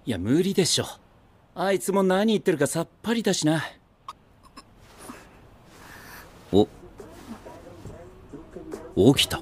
いや無理でしょ。あいつも何言ってるかさっぱりだしな。お、起きた。